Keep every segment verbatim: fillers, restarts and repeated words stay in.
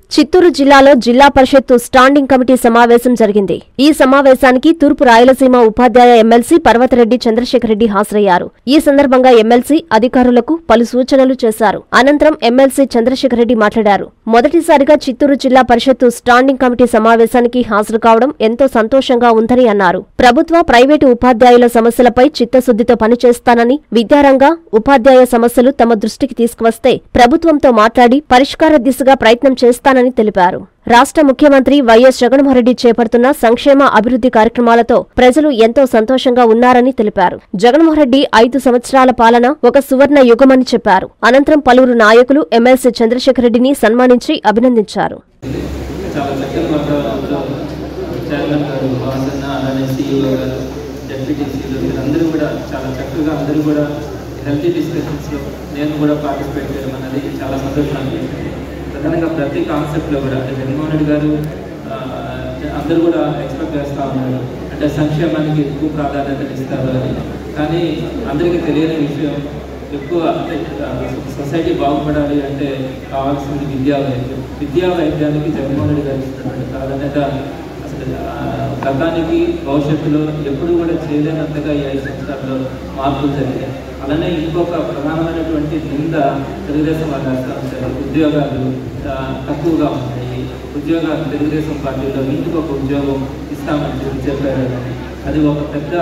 చిత్తూరు జిల్లాలో జిల్లా పరిషత్తు స్టాండింగ్ కమిటీ సమావేశం జరిగింది. ఈ సమావేశానికి తూర్పు రాయలసీమ ఉపాధ్యాయ ఎమ్మెల్సీ పర్వతరెడ్డి చంద్రశేఖరరెడ్డి హాజరయ్యారు. ఈ సందర్భంగా ఎమ్మెల్సీ అధికారులకు పలు సూచనలు చేశారు. అనంతరం ఎమ్మెల్సీ చంద్రశేఖరరెడ్డి మాట్లాడారు. మొదటిసారిగా చిత్తూరు జిల్లా పరిషత్తు స్టాండింగ్ కమిటీ సమావేశానికి హాజరు కావడం ఎంతో సంతోషంగా ఉందని అన్నారు. ప్రభుత్వ, ప్రైవేటు ఉపాధ్యాయుల సమస్యలపై చిత్తశుద్దితో పనిచేస్తానని, విద్యారంగ, ఉపాధ్యాయ సమస్యలు తమ దృష్టికి తీసుకువస్తే ప్రభుత్వంతో మాట్లాడి పరిష్కార దిశగా ప్రయత్నం చేస్తానని తెలిపారు. రాష్ట్ర ముఖ్యమంత్రి వైఎస్ జగన్మోహన్రెడ్డి చేపడుతున్న సంక్షేమ అభివృద్ధి కార్యక్రమాలతో ప్రజలు ఎంతో సంతోషంగా ఉన్నారని తెలిపారు. జగన్మోహన్రెడ్డి ఐదు సంవత్సరాల పాలన ఒక సువర్ణ యుగమని చెప్పారు. అనంతరం పలువురు నాయకులు ఎమ్మెల్సీ చంద్రశేఖరరెడ్డిని సన్మానించి అభినందించారు. ప్రధానంగా ప్రతి కాన్సెప్ట్లో కూడా జగన్మోహన్ రెడ్డి గారు అందరూ కూడా ఎక్స్పెక్ట్ చేస్తూ ఉన్నారు, అంటే సంక్షేమానికి ఎక్కువ ప్రాధాన్యత ఇస్తారు అని. కానీ అందరికీ తెలియని విషయం, ఎక్కువ అంటే సొసైటీ బాగుపడాలి అంటే కావాల్సింది విద్యా వైద్యం. విద్యా వైద్యానికి జగన్మోహన్ రెడ్డి గారు ఇస్తున్నటువంటి ప్రాధాన్యత అసలు గతానికి భవిష్యత్తులో ఎప్పుడు కూడా చేయలేనంతగా ఈ ఐదు సంవత్సరాల్లో మార్పులు జరిగాయి. అలానే ఇంకొక ప్రధానమైనటువంటి నింద తెలుగుదేశం వాళ్ళు వేస్తూ ఉంటారు, ఉద్యోగాలు తక్కువగా ఉన్నాయి, ఉద్యోగాలు తెలుగుదేశం పార్టీలో ఇంటికి ఒక ఉద్యోగం ఇస్తామని చెప్పారు. అది ఒక పెద్ద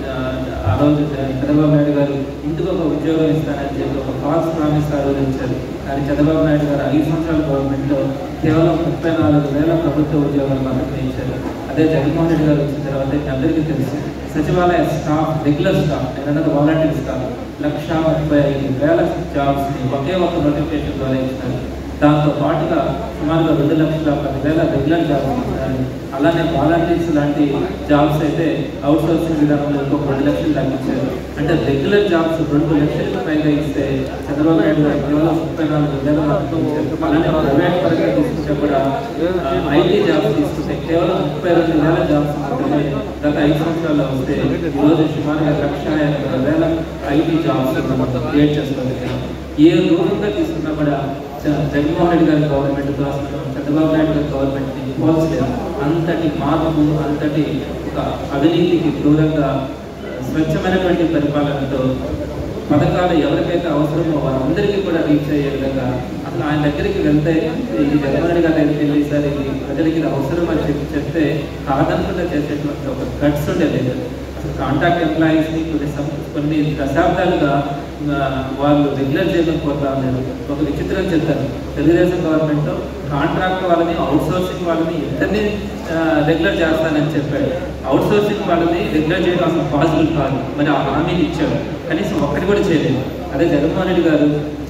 ఆ రోజు చంద్రబాబు నాయుడు గారు ఇంటికి ఒక ఉద్యోగం ఇస్తానని చెప్పి ఒక ఫాల్స్ ప్రామిస్ ఆలోచించారు. కానీ చంద్రబాబు నాయుడు గారు ఐదు సంవత్సరాల గవర్నమెంట్లో కేవలం ముప్పై నాలుగు వేల ప్రభుత్వ ఉద్యోగాలు మాత్రమే ఇచ్చారు. అదే జగన్మోహన్ రెడ్డి గారు వచ్చిన తర్వాత అందరికీ తెలుసు, సచివాలయ స్టాఫ్, రెగ్యులర్ స్టాఫ్, ఏదైనా వాలంటీర్ స్టాఫ్ లక్ష ముప్పై ఐదు వేల జాబ్స్ని ఒకే ఒక నోటిఫికేషన్ ద్వారా ఇచ్చినారు. దాంతో పాటుగా సుమారుగా రెండు లక్షల పది వేల రెగ్యులర్ జాబ్స్ ఇస్తున్నారు. అలానే వాలంటీర్స్ లాంటి జాబ్స్ అయితే అవుట్ సోర్సింగ్ విధానంలో ఇంకొక రెండు లక్షలు తగ్గించారు. అంటే రెగ్యులర్ జాబ్స్ రెండు లక్షలకు పైగా ఇస్తే చంద్రబాబు నాయుడు గారు కేవలం ముప్పై నాలుగు వేల మాత్రం ఇచ్చారు. అలానే ప్రైవేట్ పరంగా తీసుకుంటే కూడా ఐటీ జాబ్స్ తీసుకుంటే కేవలం ముప్పై రెండు వేల జాబ్స్ మాత్రమే గత ఐదు సంవత్సరాల్లో వస్తే ఈరోజు సుమారుగా లక్ష యాభై వేల ఐటీ జాబ్స్ క్రియేట్ చేసుకోగలిగాం. ఏ రూపంగా తీసుకున్నా కూడా జగన్మోహన్ రెడ్డి గారి గవర్నమెంట్తో చంద్రబాబు నాయుడు గారి గవర్నమెంట్ని పోల్చలేదు. అంతటి మార్పు, అంతటి ఒక అవినీతికి దూరంగా స్వచ్ఛమైనటువంటి పరిపాలనతో పథకాలు ఎవరికైతే అవసరమో వారందరికీ కూడా రీచ్ అయ్యే విధంగా అసలు ఆయన దగ్గరికి వెళ్తే ఈ జగన్మోహన్ రెడ్డి గారి దగ్గరికి వెళ్ళి సార్ ఇది ప్రజలకి ఇది అవసరం అని చెప్పి చెప్తే కాదనుకుంటే చేసేటువంటి ఒక గట్స్ ఉండేది. అసలు కాంట్రాక్ట్ ఎంప్లాయీస్ని కొన్ని కొన్ని దశాబ్దాలుగా వాళ్ళు రెగ్యులర్ చేయకపోతా ఉన్నారు. ఒక విచిత్రం చెప్తారు, తెలుగుదేశం గవర్నమెంట్ కాంట్రాక్ట్ వాళ్ళని, అవుట్ సోర్సింగ్ వాళ్ళని ఇద్దరిని రెగ్యులర్ చేస్తానని చెప్పాడు. అవుట్ సోర్సింగ్ వాళ్ళని రెగ్యులర్ చేయడం అసలు పాసిబుల్ కాదు. మరి ఆ హామీని ఇచ్చాడు, కనీసం ఒక్కటి కూడా చేయలేదు. అదే జగన్మోహన్ రెడ్డి గారు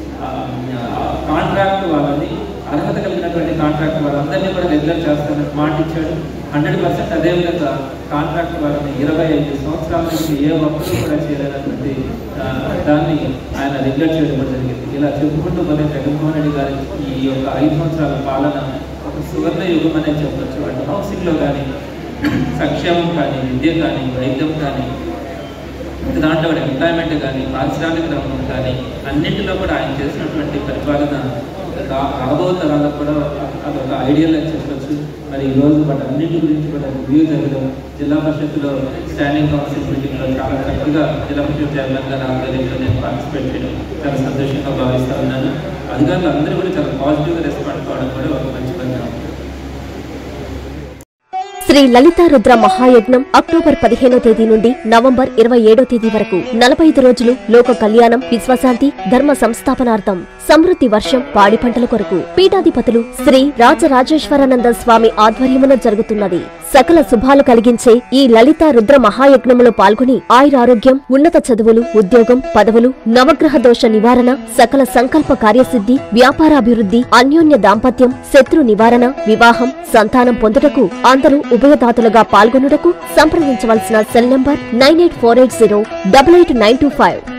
కాంట్రాక్ట్ వాళ్ళని, అర్హత కలిగినటువంటి కాంట్రాక్ట్ వాళ్ళందరినీ కూడా రెగ్యులర్ చేస్తానని మాట ఇచ్చాడు. హండ్రెడ్ పర్సెంట్ అదేవిధంగా కాంట్రాక్ట్ వాళ్ళని ఇరవై ఐదు సంవత్సరాల నుంచి ఏ ఒక్కరూ కూడా చేయలేనటువంటి దాన్ని ఆయన రెగ్యులర్ చేయడం కూడా జరిగింది. ఇలా చెప్పుకుంటూ పోతే జగన్మోహన్ రెడ్డి గారి ఈ యొక్క ఐదు సంవత్సరాల పాలన ఒక సువర్ణ యుగం అనేది చెప్పవచ్చు. అంటే హౌసింగ్లో కానీ, సంక్షేమం కానీ, విద్య కానీ, వైద్యం కానీ, దాంట్లో కూడా ఎంప్లాయ్మెంట్ కానీ, పారిశ్రామిక రంగం కానీ అన్నింటిలో కూడా ఆయన చేసినటువంటి పరిపాలన రాబో తరాలకు కూడా అదొక ఐడియల్ అని చెప్పచ్చు. మరి ఈరోజు వాటి అన్నింటి గురించి కూడా రివ్యూ జరగడం, జిల్లా పరిషత్తులో స్టాండింగ్ కౌన్సిల్ మీటింగ్లో చాలా చక్కగా జిల్లా పరిషత్ చైర్మన్ గారు ఆధ్వర్యంలో నేను పార్టిసిపేట్ చేయడం చాలా సంతోషంగా భావిస్తూ ఉన్నాను. అధికారులు అందరూ కూడా చాలా పాజిటివ్గా రెస్పాండ్ కావడం కూడా ఒక మంచి పరిణామం. శ్రీ లలితా రుద్ర మహాయజ్ఞం అక్టోబర్ పదిహేనో తేదీ నుండి నవంబర్ ఇరవై ఏడో తేదీ వరకు నలభై ఐదు రోజులు లోక కళ్యాణం, విశ్వశాంతి, ధర్మ సంస్థాపనార్థం, సమృద్ధి వర్షం, పాడి పంటల కొరకు పీఠాధిపతులు శ్రీ రాజరాజేశ్వరానంద స్వామి ఆధ్వర్యమున జరుగుతున్నది. సకల శుభాలు కలిగించే ఈ లలితా రుద్ర మహాయజ్ఞములో పాల్గొని ఆయురారోగ్యం, ఉన్నత చదువులు, ఉద్యోగం, పదవులు, నవగ్రహ దోష నివారణ, సకల సంకల్ప కార్యసిద్ధి, వ్యాపారాభివృద్ధి, అన్యోన్య దాంపత్యం, శత్రు నివారణ, వివాహం, సంతానం పొందుటకు అందరూ ఉభయదాతలుగా పాల్గొనుటకు సంప్రదించవలసిన cell number nine eight four eight zero double eight nine two five.